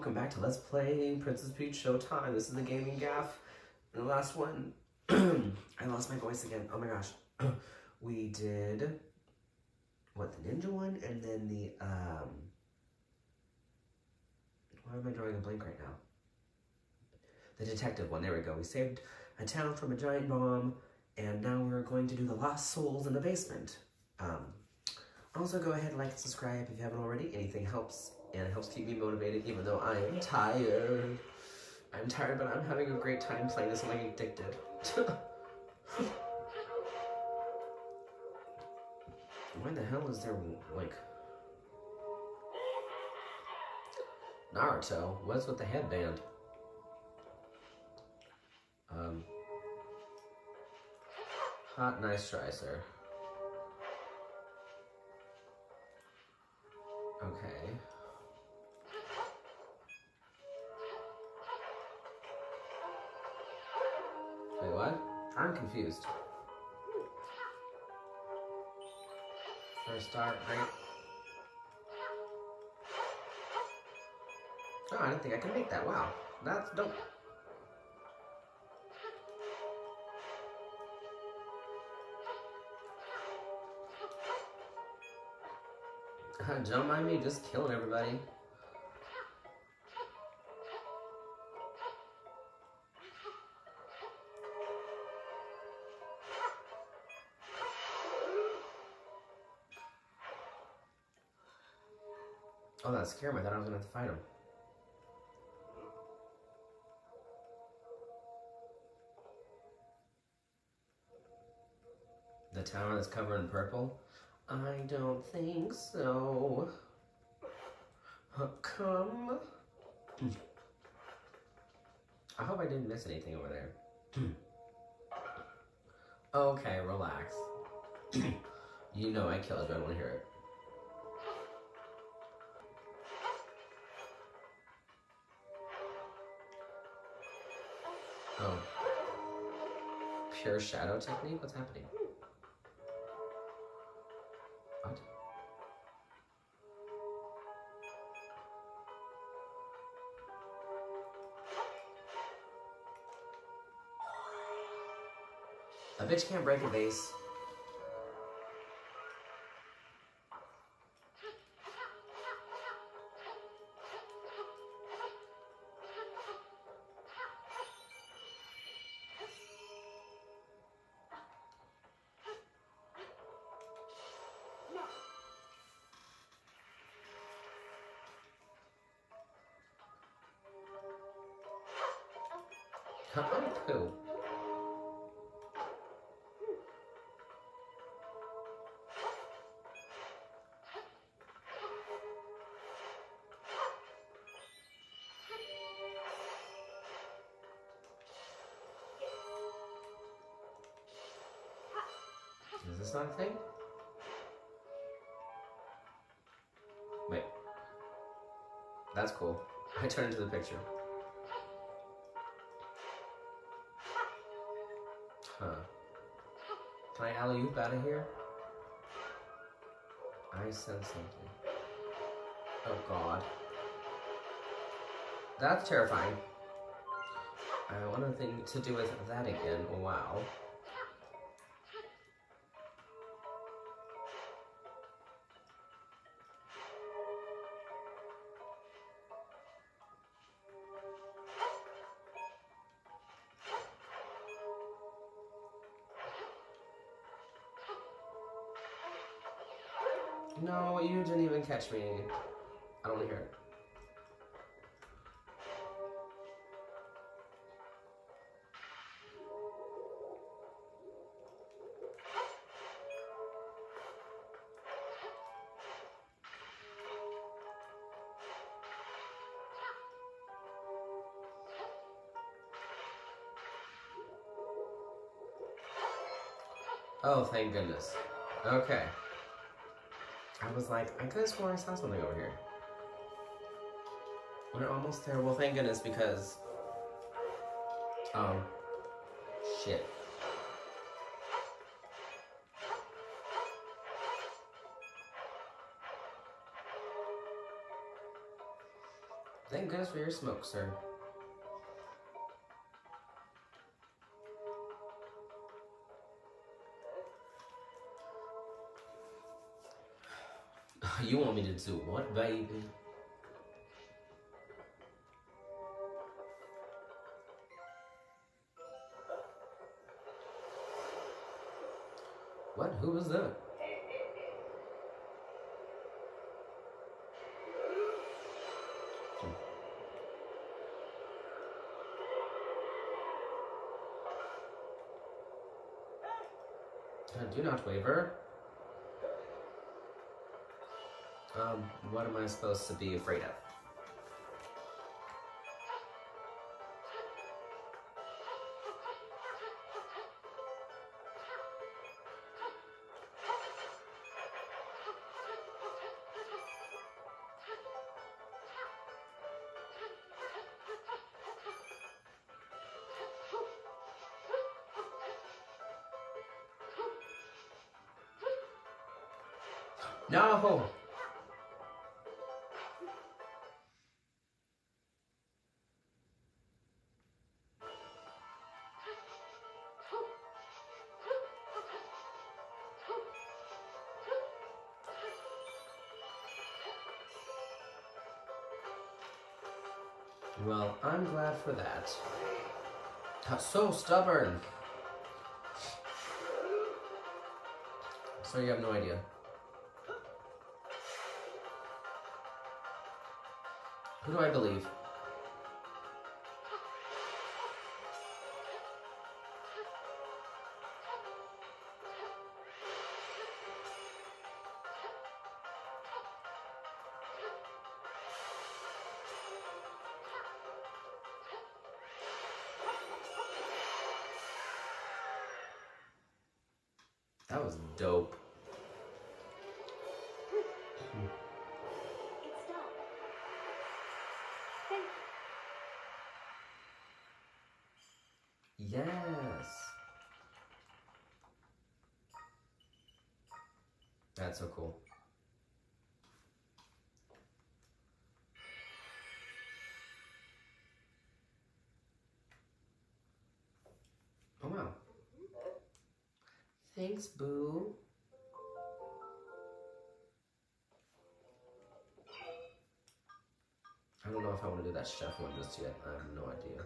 welcome back to Let's Play Princess Peach Showtime. This is the gaming gaff. And the last one, I lost my voice again. Oh my gosh. We did, what, the ninja one? And then the, why am I drawing a blank right now? The detective one, there we go. We saved a town from a giant bomb, and now we're going to do the lost souls in the basement. Also go ahead and like and subscribe if you haven't already. Anything helps, and it helps keep me motivated even though I am tired. I'm tired, but I'm having a great time playing this. I'm like addicted. Why the hell is there, like... Naruto? What's with the headband? Hot, nice try, sir. Okay. Wait, what? I'm confused. First start, great. Oh, I didn't think I could make that. Wow. That's dope. Don't mind me just killing everybody. Oh, that scared me. I thought I was gonna have to fight him. The tower that's covered in purple? I don't think so. Come. I hope I didn't miss anything over there. Okay, relax. You know I killed you. I don't want to hear it. Oh. Pure shadow technique? What's happening? What? A bitch can't break a vase. Poo. Is this not a thing? Wait. That's cool. I turn into the picture. Huh. Can I alley-oop out of here? I sense something. Oh god. That's terrifying. I want nothing to do with that again. Wow. No, you didn't even catch me. I don't want to hear it. Oh, thank goodness. Okay. I was like, I could have sworn I saw something over here. We're almost there. Well, thank goodness, because... shit. Thank goodness for your smoke, sir. You want me to do what, baby? What? Who was that? Do not waver. What am I supposed to be afraid of? No! Well, I'm glad for that. That's so stubborn. So you have no idea. Who do I believe? That was dope. It's done. Thank you. Yes. That's so cool. Oh wow. Thanks, boo. I don't know if I want to do that chef one just yet. I have no idea.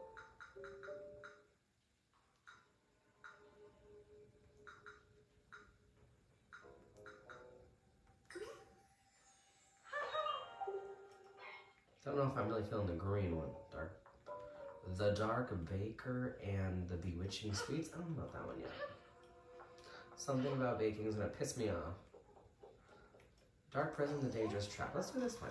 Don't know if I'm really feeling the green one. The Dark Baker and the Bewitching Sweets. I don't know about that one yet. Something about baking is gonna piss me off. Dark Prison, The Dangerous Trap. Let's do this one.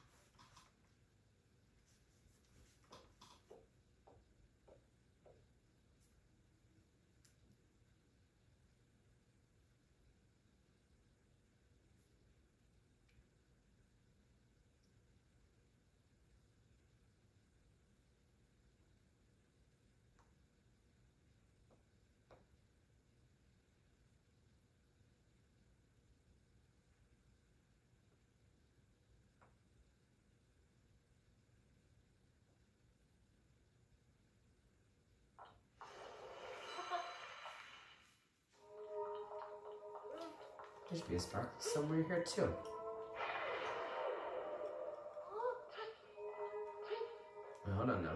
There should be a spark somewhere here too. Wait, hold on now.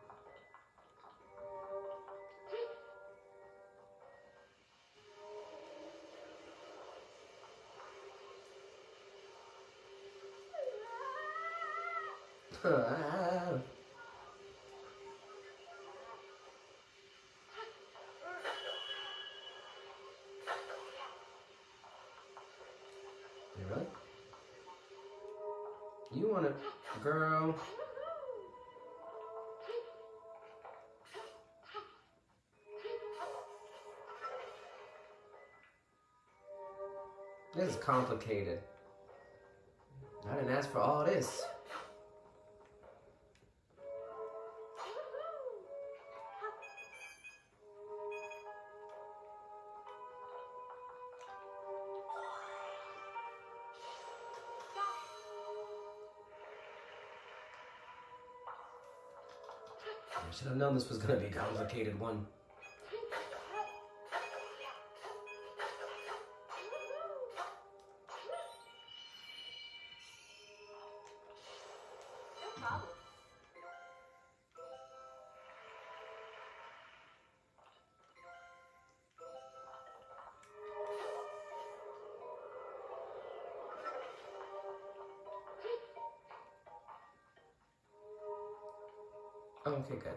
You really? You want it, girl? This is complicated. I didn't ask for all this. I should have known this was going to be a complicated one. Oh, okay, good.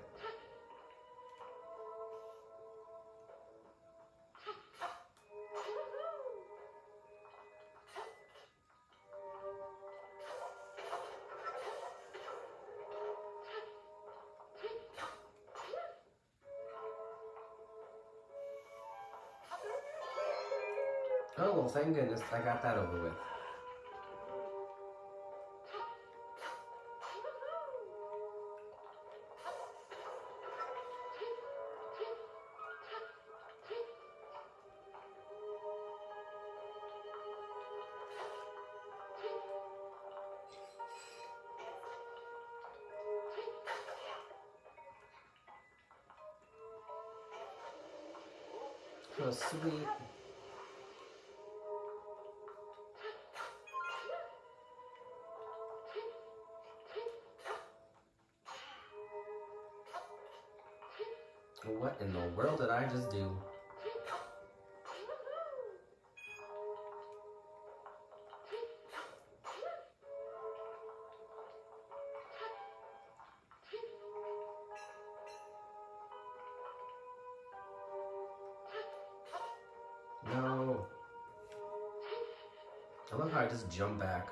Oh, well, thank goodness I got that over with. Oh, sweet. What in the world did I just do? No. I love how I just jump back.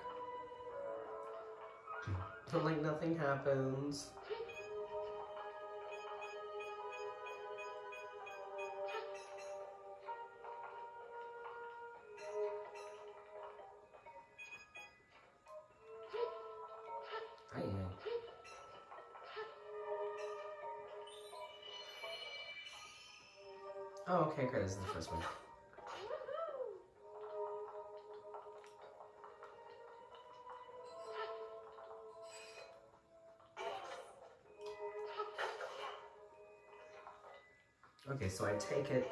But like nothing happens. I am. Oh, okay, great. This is the first one. Okay, so I take it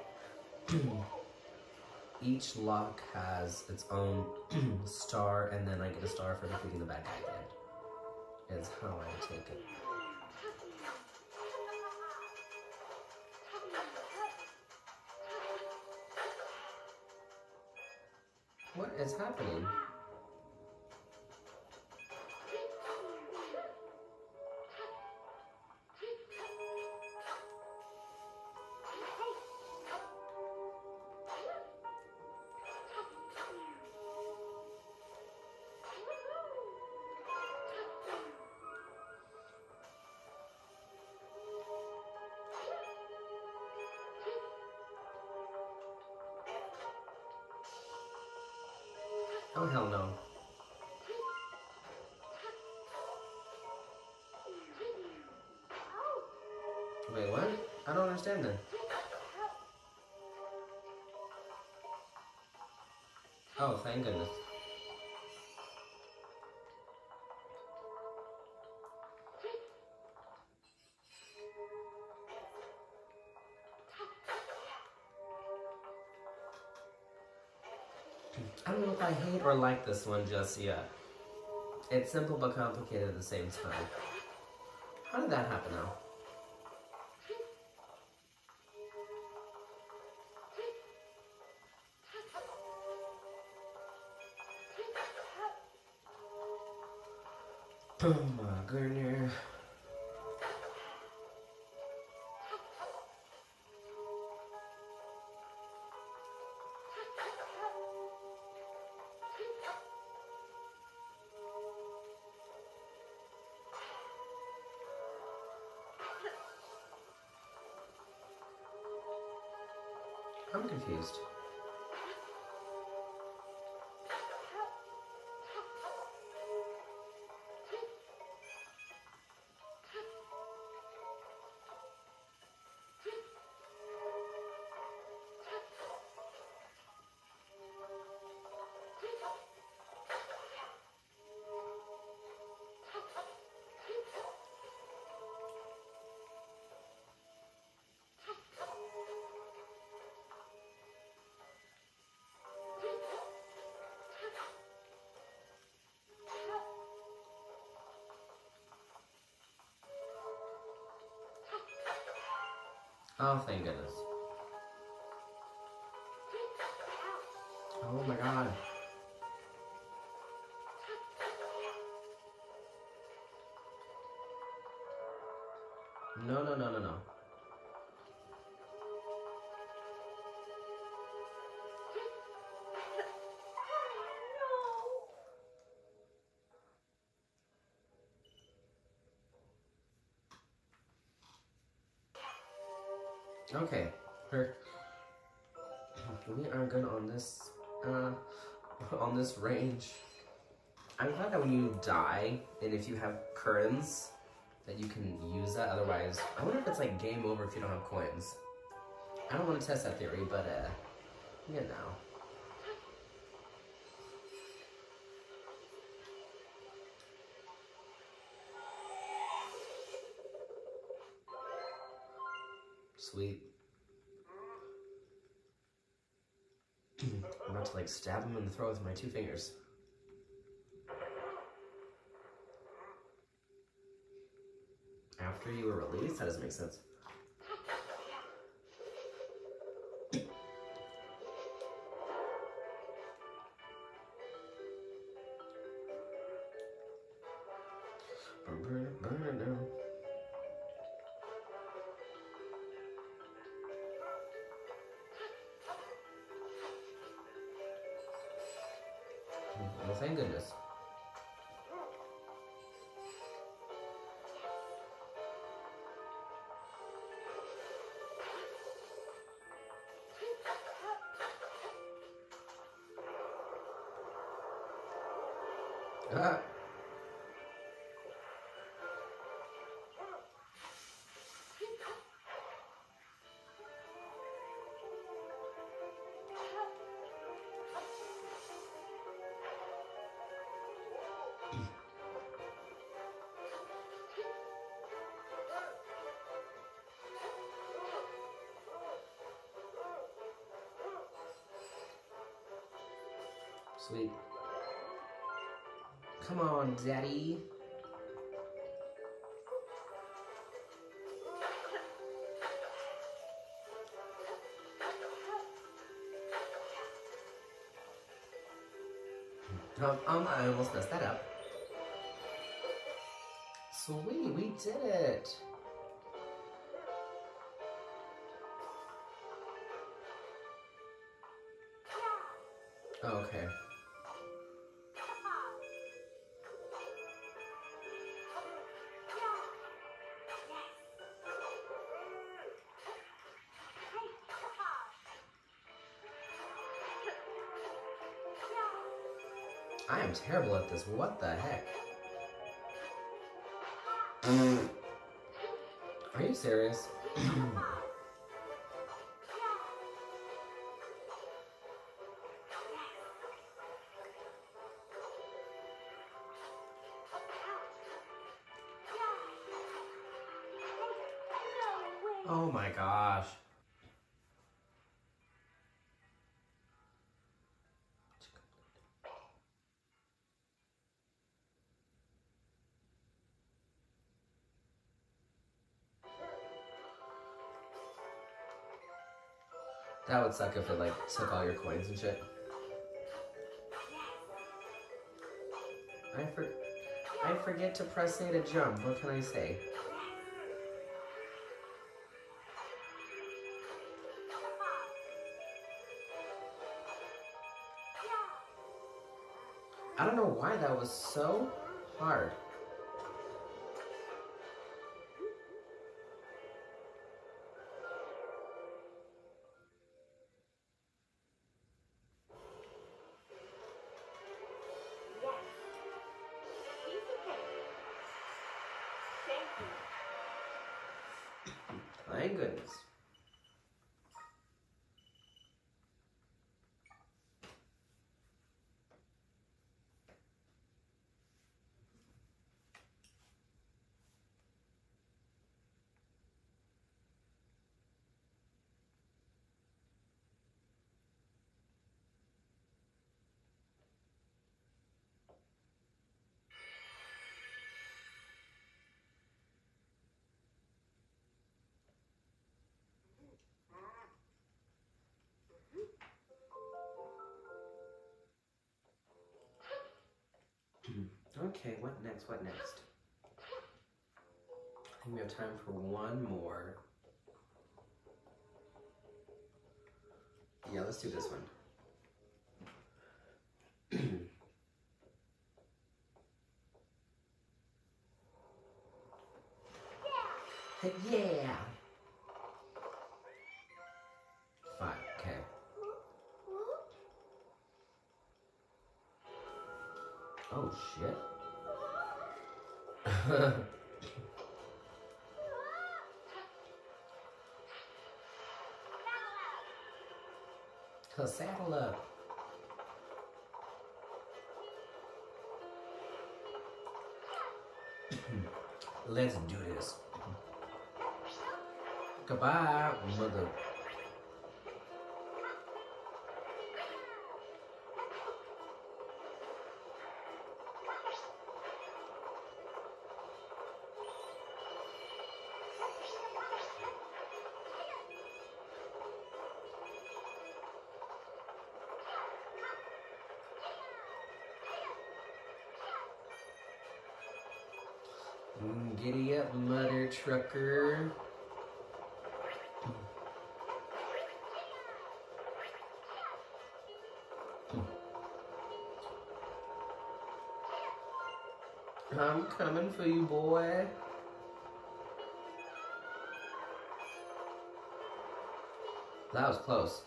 each lock has its own star, and then I get a star for defeating the bad guy at the end. Is how I take it. What is happening? Oh, hell no. Wait, what? I don't understand that. Oh, thank goodness. I don't know if I hate or like this one just yet. It's simple but complicated at the same time. How did that happen now? Oh my goodness. I'm confused. Oh, thank goodness. Oh my god. No, no, no, no, no. Okay, we are good on this range. I'm glad that when you die, and if you have curtains, that you can use that. Otherwise, I wonder if it's like game over if you don't have coins. I don't want to test that theory, but you know. Sweet. I'm about to like stab him in the throat with my 2 fingers. After you were released? That doesn't make sense. Burn it down. Well, thank goodness. Ah. Sweet. Come on, Daddy. I almost messed that up. Sweet, we did it. Oh, okay. I am terrible at this. What the heck? Are you serious? Oh my gosh. That would suck if it like took all your coins and shit. I forget to press A to jump. What can I say? I don't know why that was so hard. Thank goodness. Okay, what next? What next? I think we have time for one more. Yeah, let's do this one. Heck yeah! 5, okay. Oh shit. Saddle up. Let's do this. Goodbye, mother. Giddy up, mother trucker. I'm coming for you, boy. That was close.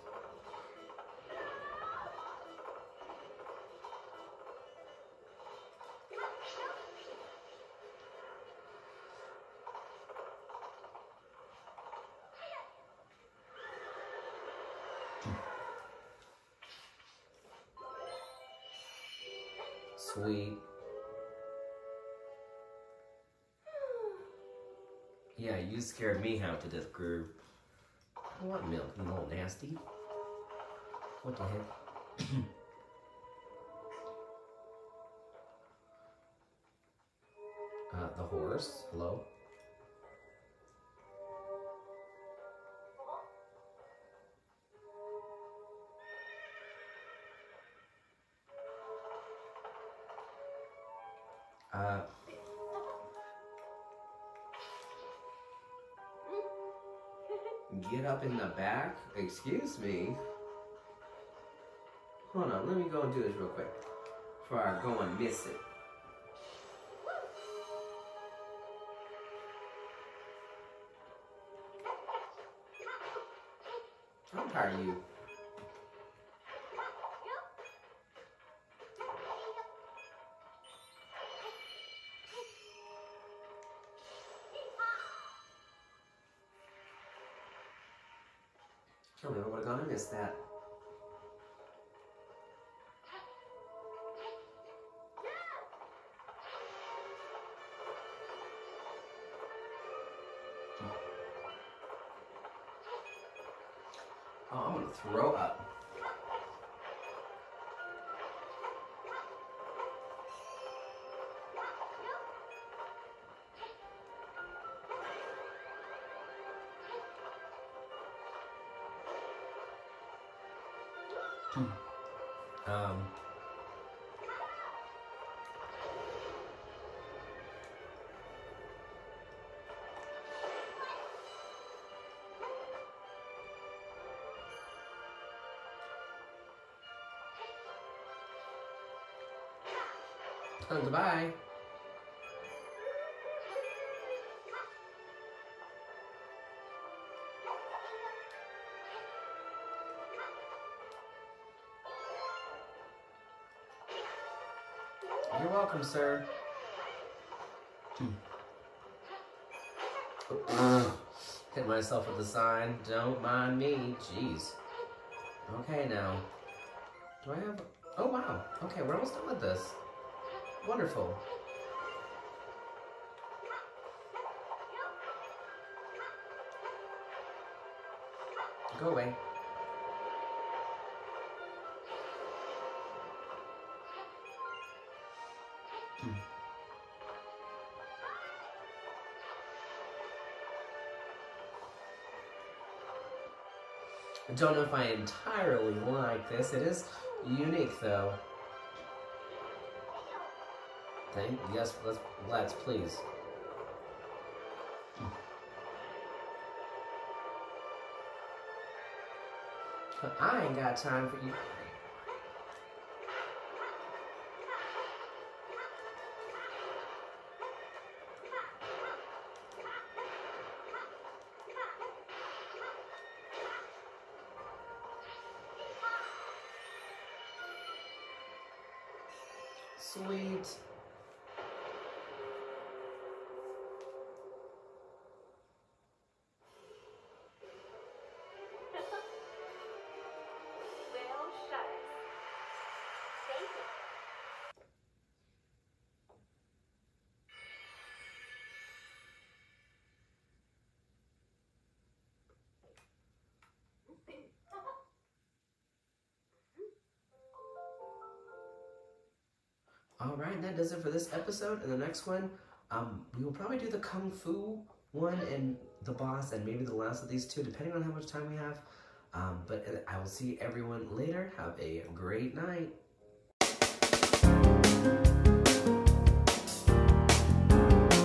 Sweet. Yeah, you scared me half to death, Groove. I want milk, you little nasty. What the heck? The horse. Hello? Get up in the back? Excuse me? Hold on, let me go and do this real quick before I go and miss it. I'm tired of you. Can't believe I would have gone and missed that. Oh, I'm gonna throw up. Goodbye. You're welcome, sir. Hit myself with the sign. Don't mind me. Jeez. Okay, now. Do I have... Oh, wow. Okay, we're almost done with this. Wonderful. Go away. I don't know if I entirely like this. It is unique, though. Yes, let's please. I ain't got time for you. Sweet. Well, shucks. Thank you. All right, that does it for this episode. In the next one, we will probably do the Kung Fu one and the boss, and maybe the last of these two, depending on how much time we have. But I will see everyone later. Have a great night.